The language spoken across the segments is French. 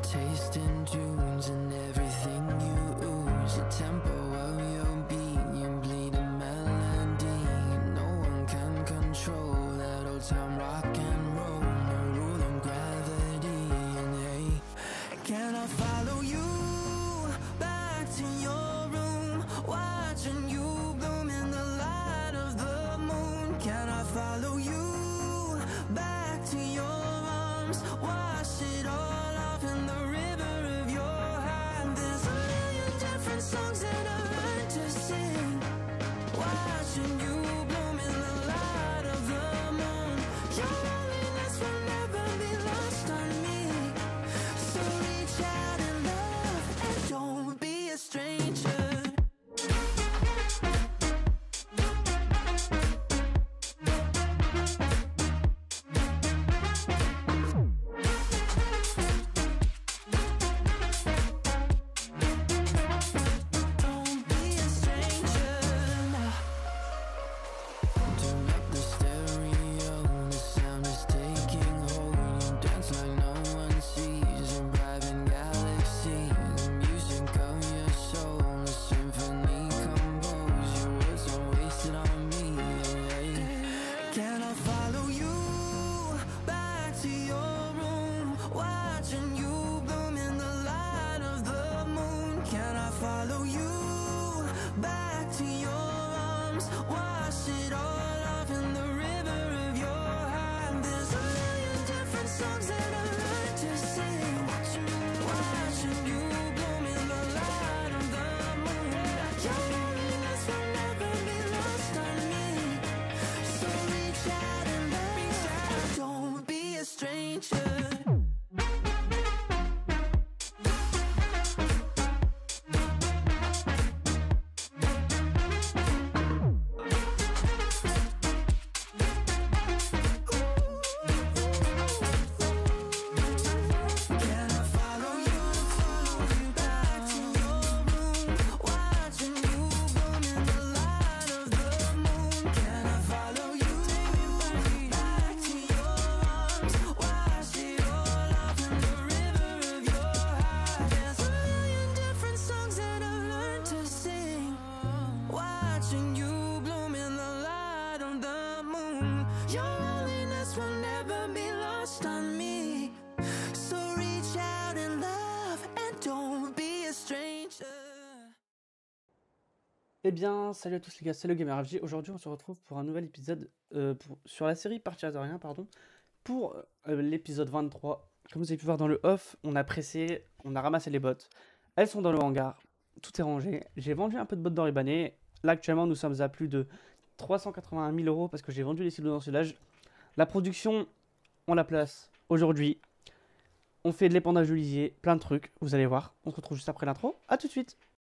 tasting tunes and everything you ooze. The tempo of your beat, you bleed a melody. No one can control that old time rock and roll. No rule of gravity. And hey, can I follow you back to your room, watching you bloom in the light of the moon? Can I follow you back to your arms, wash it all off in the river of your heart? There's a million different songs that I learned to sing, watching you bloom in the light of the moon. Your loneliness will never be lost on me, so reach out and love and don't be a stranger. Don't be a stranger now. Turn up the stereo, the sound is taking hold. You dance like no one sees, a driving galaxy. The music of your soul, a symphony composed. Your words are wasted on me. Can I follow you back to your room, watching you bloom in the light of the moon? Can I follow you back to your arms, wash it all off in the river of your heart? There's a million different songs that I learned to sing, watching you bloom in the light of the moon. Your loneliness will never be lost on me, so reach out and love, don't be a stranger. Can I follow you back to your room, watching you bloom in the light of the moon? Can I follow you back to your arms, wash it all off in the river of your heart? There's a million different songs that I've learned to sing, watching you bloom in the light of the moon. Your loneliness will never be lost on me, so reach out and love and don't be a stranger. Eh bien, salut à tous les gars, c'est le Gamer FJ. Aujourd'hui, on se retrouve pour un nouvel épisode sur la série Partir de rien, pardon, pour l'épisode 23. Comme vous avez pu voir dans le off, on a pressé, on a ramassé les bottes. Elles sont dans le hangar, tout est rangé. J'ai vendu un peu de bottes d'Oribané. Là, actuellement, nous sommes à plus de 381 000 euros parce que j'ai vendu les silos d'ensilage. La production, on la place aujourd'hui. On fait de l'épandage de lisier, plein de trucs, vous allez voir. On se retrouve juste après l'intro. A tout de suite.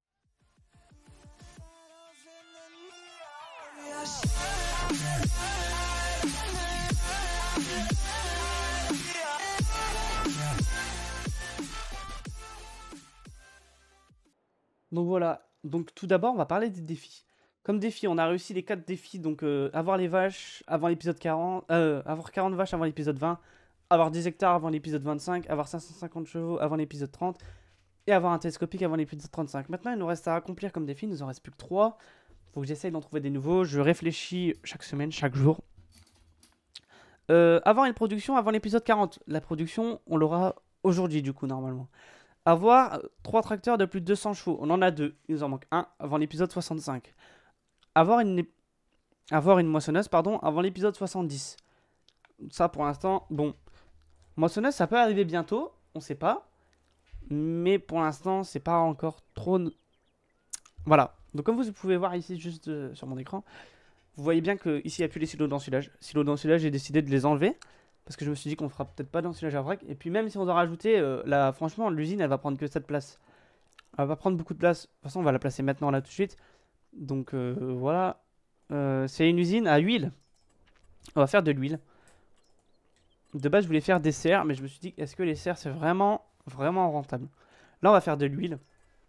Donc voilà, donc tout d'abord on va parler des défis. Comme défi, on a réussi les 4 défis, donc avoir les vaches avant l'épisode 40, avoir 40 vaches avant l'épisode 20, avoir 10 hectares avant l'épisode 25, avoir 550 chevaux avant l'épisode 30, et avoir un télescopique avant l'épisode 35. Maintenant il nous reste à accomplir comme défi, il nous en reste plus que 3. Faut que j'essaye d'en trouver des nouveaux, je réfléchis chaque semaine, chaque jour. Avoir une production avant l'épisode 40. La production, on l'aura aujourd'hui du coup normalement. Avoir 3 tracteurs de plus de 200 chevaux. On en a 2. Il nous en manque un avant l'épisode 65. Avoir une moissonneuse, pardon, avant l'épisode 70. Ça pour l'instant, bon. Moissonneuse, ça peut arriver bientôt. On sait pas. Mais pour l'instant, c'est pas encore trop... Voilà. Donc comme vous pouvez voir ici, juste sur mon écran, vous voyez bien que ici il n'y a plus les silos d'ensilage. Silos d'ensilage, j'ai décidé de les enlever. Parce que je me suis dit qu'on fera peut-être pas d'ensilage à vrac. Et puis même si on doit rajouter, là, franchement, l'usine, elle va prendre que cette place. Elle va pas prendre beaucoup de place. De toute façon, on va la placer maintenant, là, tout de suite. Donc, voilà. C'est une usine à huile. On va faire de l'huile. De base, je voulais faire des serres, mais je me suis dit, est-ce que les serres, c'est vraiment rentable? Là, on va faire de l'huile.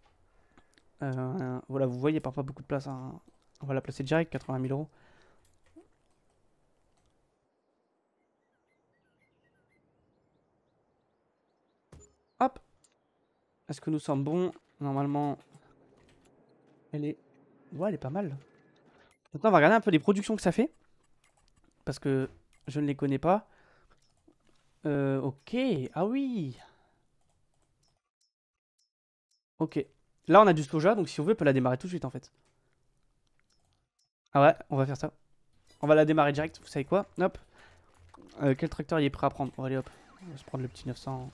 Voilà, vous voyez, pas beaucoup de place. Hein. On va la placer direct, 80 000 euros. Hop, Est-ce que nous sommes bons? Normalement, elle est... Ouais, elle est pas mal. Maintenant, on va regarder un peu les productions que ça fait. Parce que je ne les connais pas. Ok. Ah oui. Ok. Là, on a du soja, donc si on veut, on peut la démarrer tout de suite, en fait. Ah ouais, on va faire ça. On va la démarrer direct, vous savez quoi? Hop. Quel tracteur il est prêt à prendre? Bon, allez, hop. On va se prendre le petit 900.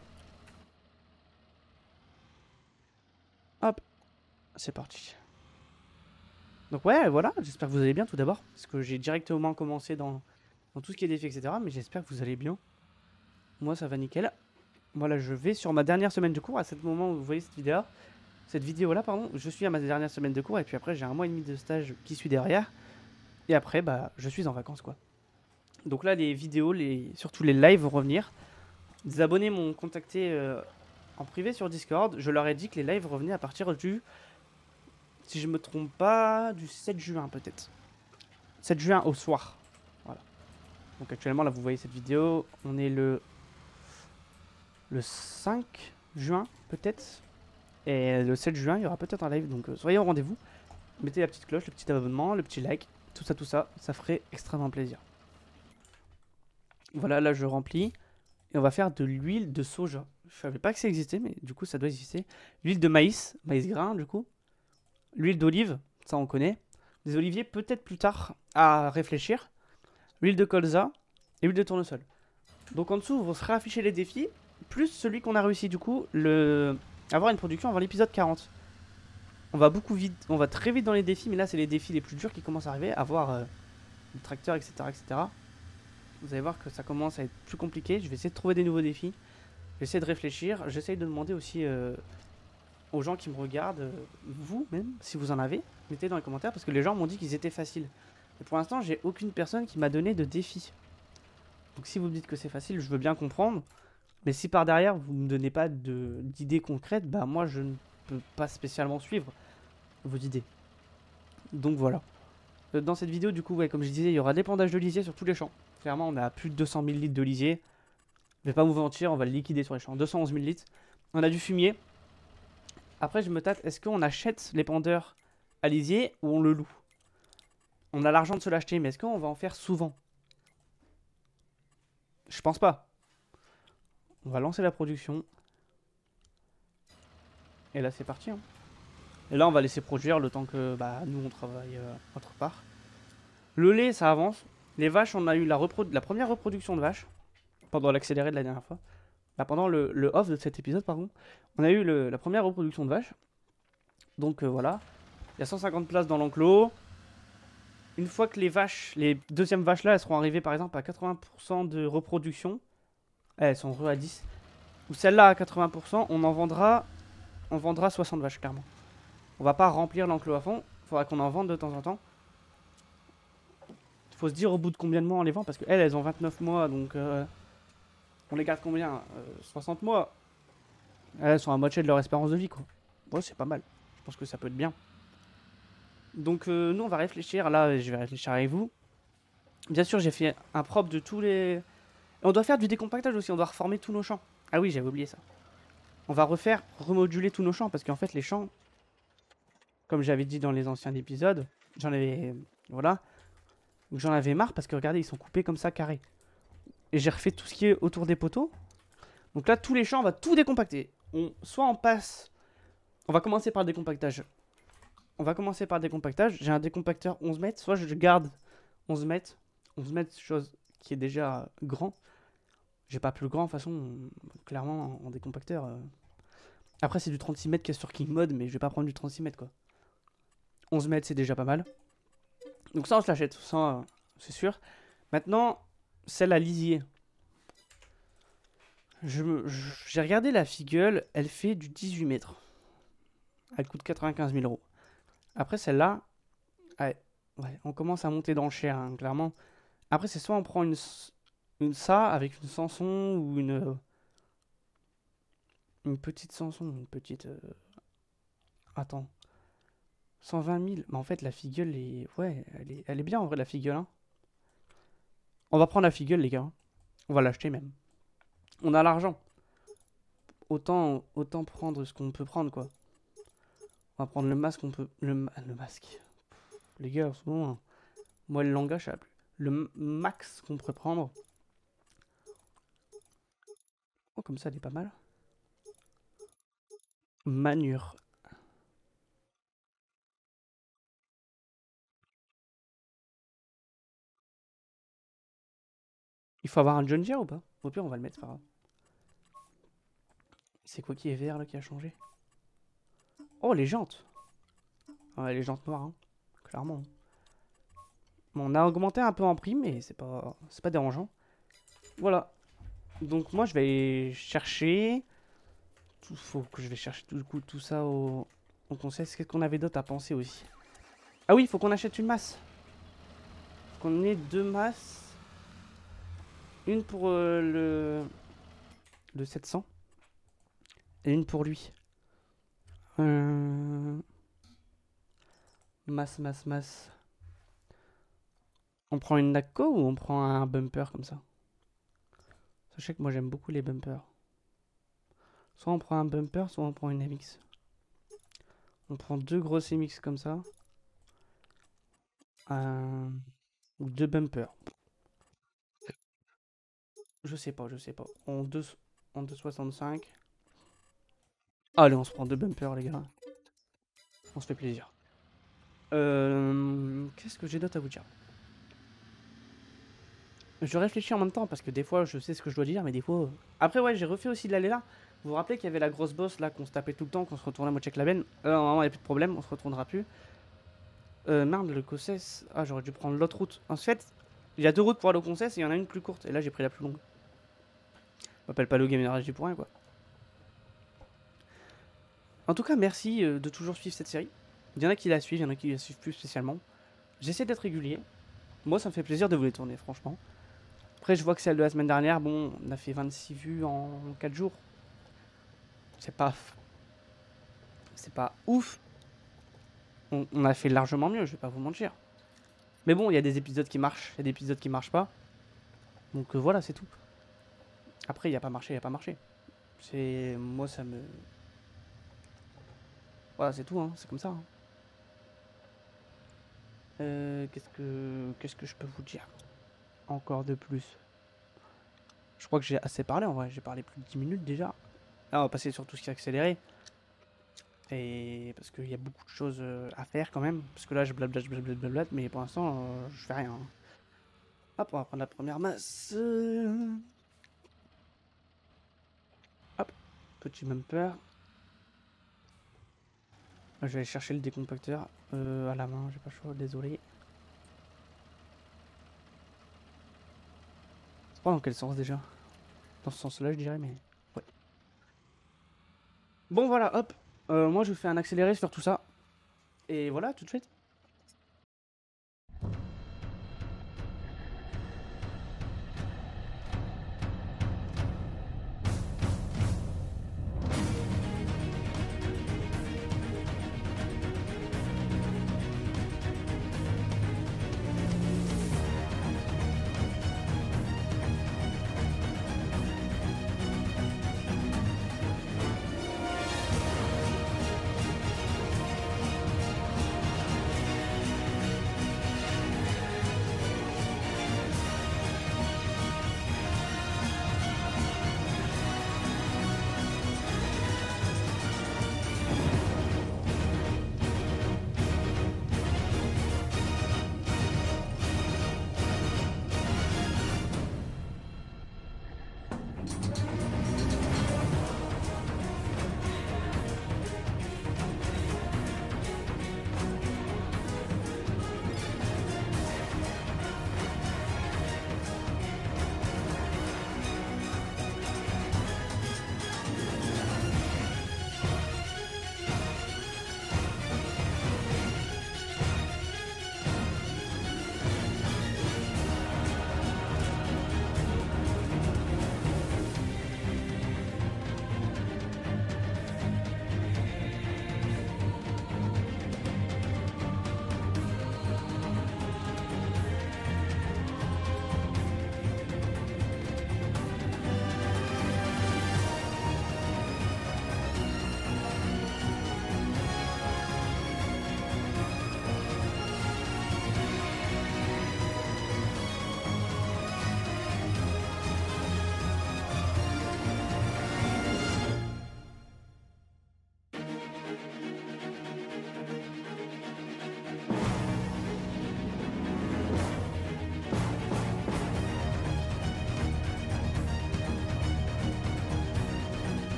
Hop. C'est parti. Donc ouais, voilà, j'espère que vous allez bien tout d'abord. Parce que j'ai directement commencé dans tout ce qui est défis, etc. Mais j'espère que vous allez bien. Moi, ça va nickel. Voilà, je vais sur ma dernière semaine de cours. À ce moment où vous voyez cette vidéo-là, pardon, je suis à ma dernière semaine de cours. Et puis après, j'ai 1 mois et demi de stage qui suit derrière. Et après, bah, je suis en vacances, quoi. Donc là, les vidéos, surtout les lives vont revenir. Des abonnés m'ont contacté en privé sur Discord. Je leur ai dit que les lives revenaient à partir du, si je me trompe pas, du 7 juin peut-être. 7 juin au soir. Voilà. Donc actuellement, là, vous voyez cette vidéo. On est le 5 juin peut-être. Et le 7 juin, il y aura peut-être un live. Donc soyez au rendez-vous. Mettez la petite cloche, le petit abonnement, le petit like. Tout ça, ça ferait extrêmement plaisir. Voilà, là, je remplis. Et on va faire de l'huile de soja. Je savais pas que ça existait, mais du coup, ça doit exister. L'huile de maïs, maïs grain, du coup. L'huile d'olive, ça on connaît. Des oliviers, peut-être plus tard, à réfléchir. L'huile de colza et l'huile de tournesol. Donc en dessous, vous serez affichés les défis, plus celui qu'on a réussi, du coup, avoir une production avant l'épisode 40. On va très vite dans les défis, mais là, c'est les défis les plus durs qui commencent à arriver. Avoir le tracteur, etc., etc. Vous allez voir que ça commence à être plus compliqué. Je vais essayer de trouver des nouveaux défis. J'essaie de réfléchir. J'essaie de demander aussi aux gens qui me regardent, vous même, si vous en avez, mettez dans les commentaires parce que les gens m'ont dit qu'ils étaient faciles. Et pour l'instant, j'ai aucune personne qui m'a donné de défi. Donc si vous me dites que c'est facile, je veux bien comprendre. Mais si par derrière, vous ne me donnez pas d'idées concrètes, bah moi, je ne peux pas spécialement suivre vos idées. Donc voilà. Dans cette vidéo, du coup, ouais, comme je disais, il y aura l'épandage de lisier sur tous les champs. Clairement, on a plus de 200 000 litres de lisier. Je vais pas vous mentir, on va le liquider sur les champs. 211 000 litres. On a du fumier. Après, je me tâte, est-ce qu'on achète l'épandeur à lisier ou on le loue? On a l'argent de se l'acheter, mais est-ce qu'on va en faire souvent? Je pense pas. On va lancer la production. Et là, c'est parti. Hein. Et là, on va laisser produire le temps que bah, nous, on travaille autre part. Le lait, ça avance. Les vaches, on a eu la première reproduction de vaches pendant l'accéléré de la dernière fois. Bah, pendant le off de cet épisode, pardon. On a eu la première reproduction de vaches. Donc voilà. Il y a 150 places dans l'enclos. Une fois que les deuxièmes vaches là, elles seront arrivées par exemple à 80% de reproduction. Elles sont à 10. Ou celle-là à 80%, on vendra 60 vaches clairement. On va pas remplir l'enclos à fond. Il faudra qu'on en vende de temps en temps. Il faut se dire au bout de combien de mois on les vend. Parce qu'elles, elles ont 29 mois. Donc on les garde combien 60 mois. Elles sont à moitié de leur espérance de vie quoi. Ouais, c'est pas mal. Je pense que ça peut être bien. Donc nous on va réfléchir, là je vais réfléchir avec vous. Bien sûr j'ai fait un propre de tous les... Et on doit faire du décompactage aussi, on doit reformer tous nos champs. Ah oui j'avais oublié ça. On va remoduler tous nos champs parce qu'en fait les champs, comme j'avais dit dans les anciens épisodes, j'en avais... Voilà. J'en avais marre parce que regardez ils sont coupés comme ça carrés. Et j'ai refait tout ce qui est autour des poteaux. Donc là tous les champs on va tout décompacter. Soit on passe... On va commencer par le décompactage. J'ai un décompacteur 11 mètres. Soit je garde 11 mètres. 11 mètres, chose qui est déjà grand. J'ai pas plus grand, de toute façon, clairement, en décompacteur. Après, c'est du 36 mètres qui est sur King Mode, mais je vais pas prendre du 36 mètres, quoi. 11 mètres, c'est déjà pas mal. Donc ça, on se l'achète. Ça, c'est sûr. Maintenant, celle à lisier. J'ai regardé la Figueule. Elle fait du 18 mètres. Elle coûte 95 000 euros. Après celle-là, ouais, on commence à monter dans le cher, hein, clairement. Après, c'est soit on prend une ça avec une Samson ou une petite Samson, une petite... Attends. 120 000. Mais en fait, la Figueule est... Ouais, elle est bien en vrai, la Figueule. Hein. On va prendre la Figueule, les gars. On va l'acheter même. On a l'argent. autant prendre ce qu'on peut prendre, quoi. On va prendre le masque, on peut... Le masque. Les gars, en ce moment, moi, le langage, ça va plus. Max qu'on pourrait prendre. Oh, comme ça, elle est pas mal. Manure. Il faut avoir un John Deere ou pas? Au pire, on va le mettre, c'est pas grave. C'est quoi qui est vert, là, qui a changé? Oh, les jantes. Ouais, les jantes noires, hein. Clairement. Bon, on a augmenté un peu en prix, mais c'est pas dérangeant. Voilà. Donc moi, je vais chercher... Faut que je vais chercher du coup tout ça au conseil. Qu'est-ce qu'on avait d'autre à penser aussi? Ah oui, il faut qu'on achète une masse. Faut qu'on ait 2 masses. Une pour le 700. Et une pour lui. Masse. On prend une NACO ou on prend un bumper comme ça? Sachez que moi j'aime beaucoup les bumpers. Soit on prend un bumper, soit on prend une MX. On prend 2 grosses MX comme ça. Ou 2 bumpers. Je sais pas. En 2,65. Allez, on se prend 2 bumpers, les gars. On se fait plaisir. Qu'est-ce que j'ai d'autre à vous dire? Je réfléchis en même temps parce que des fois je sais ce que je dois dire, mais des fois. Après, ouais, j'ai refait aussi de l'aléna. Vous vous rappelez qu'il y avait la grosse bosse là qu'on se tapait tout le temps, qu'on se retournait à Mochek Laben. Normalement, il n'y a plus de problème, on se retournera plus. Merde, le Cossès. Ah, j'aurais dû prendre l'autre route. En fait, il y a 2 routes pour aller au Cossès et il y en a une plus courte. Et là, j'ai pris la plus longue. Je m'appelle pas le Game Energy pour rien, quoi. En tout cas, merci de toujours suivre cette série. Il y en a qui la suivent, il y en a qui la suivent plus spécialement. J'essaie d'être régulier. Moi, ça me fait plaisir de vous les tourner, franchement. Après, je vois que celle de la semaine dernière, bon, on a fait 26 vues en 4 jours. C'est pas ouf. On a fait largement mieux, je vais pas vous mentir. Mais bon, il y a des épisodes qui marchent, il y a des épisodes qui marchent pas. Donc voilà, c'est tout. Après, il n'y a pas marché, C'est... Moi, ça me... Voilà, c'est tout, hein, c'est comme ça. Hein. Qu'est-ce que je peux vous dire encore de plus? Je crois que j'ai assez parlé en vrai, j'ai parlé plus de 10 minutes déjà. Là, on va passer sur tout ce qui est accéléré. Et parce qu'il y a beaucoup de choses à faire quand même. Parce que là, je blablate, mais pour l'instant, je fais rien. Hop, on va prendre la première masse. Hop, petit bumper. Je vais aller chercher le décompacteur à la main, j'ai pas le choix, désolé. C'est pas dans quel sens déjà? Dans ce sens-là, je dirais, mais ouais. Bon, voilà, hop. Moi, je fais un accéléré sur tout ça. Et voilà, tout de suite.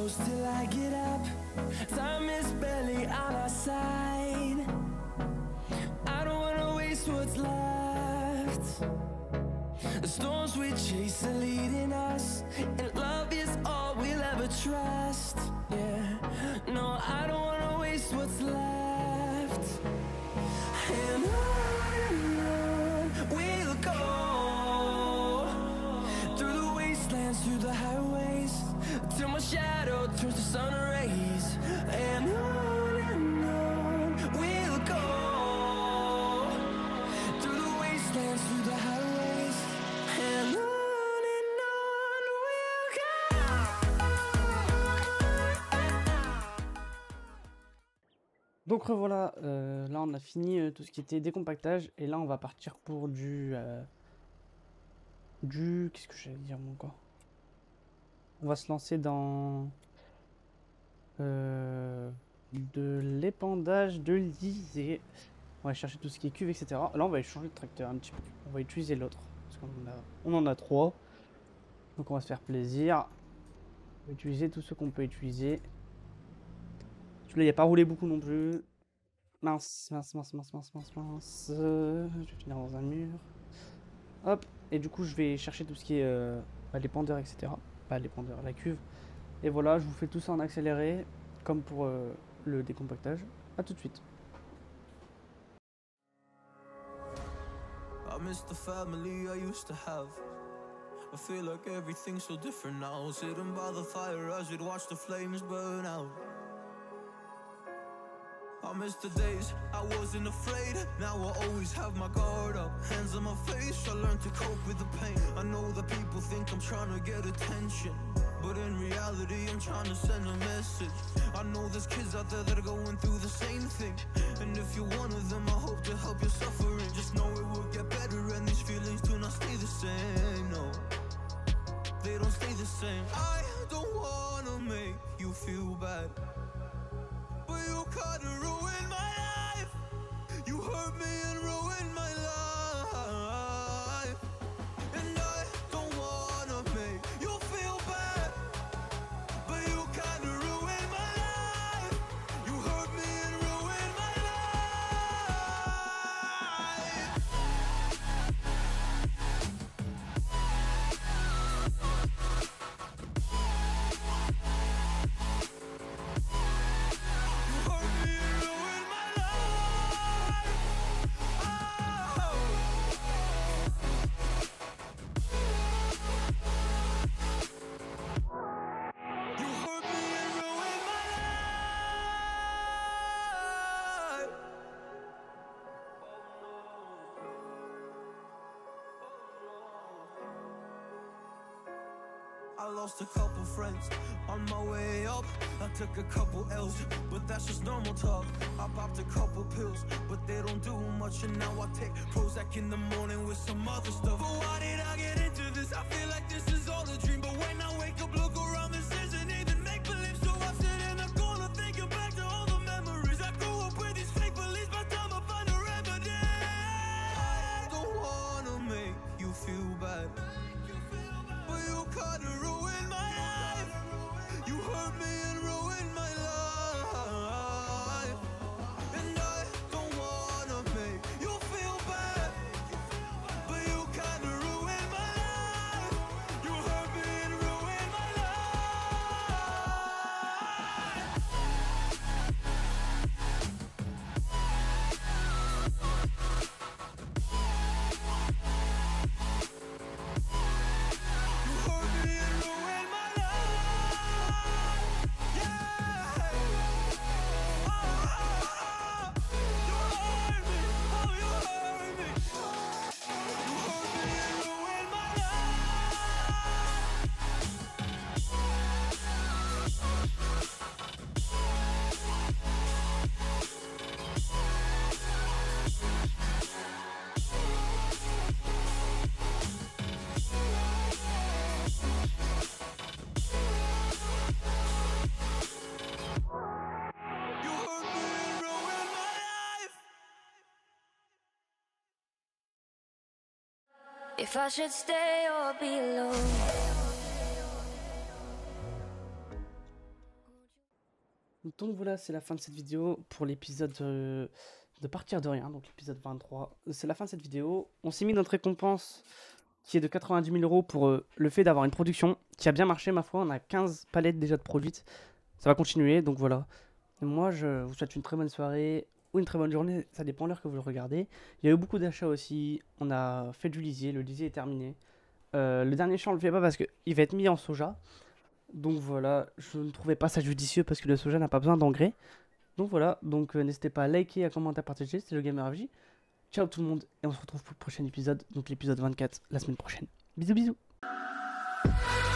close till I get up. Time is barely on our side. I don't wanna waste what's left. The storms we chase are leading us, and love is all we'll ever trust. Yeah, no, I don't wanna waste what's left. And on we'll go, through the wastelands, through the highways, till my shadow turns to sun rays. And on we'll go, through the wastelands, through the highways, and on we'll go. Donc revoilà, là on a fini tout ce qui était décompactage et là on va partir pour du qu'est-ce que j'allais dire moi encore? On va se lancer dans de l'épandage de lisier. On va chercher tout ce qui est cuve, etc. Là on va échanger de tracteur un petit peu. On va utiliser l'autre parce on en a 3. Donc on va se faire plaisir. On va utiliser tout ce qu'on peut utiliser. Celui-là il n'y a pas roulé beaucoup non plus. Mince. Je vais finir dans un mur. Hop. Et du coup je vais chercher tout ce qui est l'épandeur, etc. Pas l'épandeur, la cuve. Et voilà, je vous fais tout ça en accéléré, comme pour le décompactage. A tout de suite. I miss the family I used to have. I feel like everything's so different now. Sitting by the fire as we'd watch the flames burn out. I miss the days I wasn't afraid. Now I always have my guard up, hands on my face. I learned to cope with the pain. I know that people think I'm trying to get attention, but in reality I'm trying to send a message. I know there's kids out there that are going through the same thing, and if you're one of them I hope to help your suffering. Just know it will get better and these feelings do not stay the same. No, they don't stay the same. I don't wanna make you feel bad, but you kinda ruined my life. You hurt me and ruined my life. And I don't wanna make you feel bad, but you kinda ruined my life. You hurt me and ruined my life. I lost a couple friends on my way up. I took a couple L's, but that's just normal talk. I popped a couple pills, but they don't do much. And now I take Prozac in the morning with some other stuff. But why did I get into this? I feel like this is all a dream. But when I wake up, look around, this isn't even make-believe. So I sit in the corner thinking back to all the memories. I grew up with these fake beliefs, by the time I find a remedy. I don't wanna make you feel bad, but you kinda ruined my life. You hurt me and ruined my life. And I don't wanna make you feel bad, but you kinda ruined my life. You hurt me and ruined my If I should stay or be alone, Donc voilà, c'est la fin de cette vidéo pour l'épisode de Partir de rien, donc l'épisode 23. C'est la fin de cette vidéo. On s'est mis notre récompense qui est de 90 000 euros pour le fait d'avoir une production qui a bien marché, ma foi. On a 15 palettes déjà de produites. Ça va continuer, donc voilà. Et moi, je vous souhaite une très bonne soirée ou une très bonne journée. Ça dépend de l'heure que vous le regardez. Il y a eu beaucoup d'achats aussi. On a fait du lisier. Le lisier est terminé. Le dernier champ, on le fait pas parce qu'il va être mis en soja. Donc voilà, je ne trouvais pas ça judicieux parce que le soja n'a pas besoin d'engrais. Donc voilà, donc n'hésitez pas à liker, à commenter, à partager. C'était le Gamer FJ. Ciao tout le monde et on se retrouve pour le prochain épisode, donc l'épisode 24 la semaine prochaine. Bisous bisous.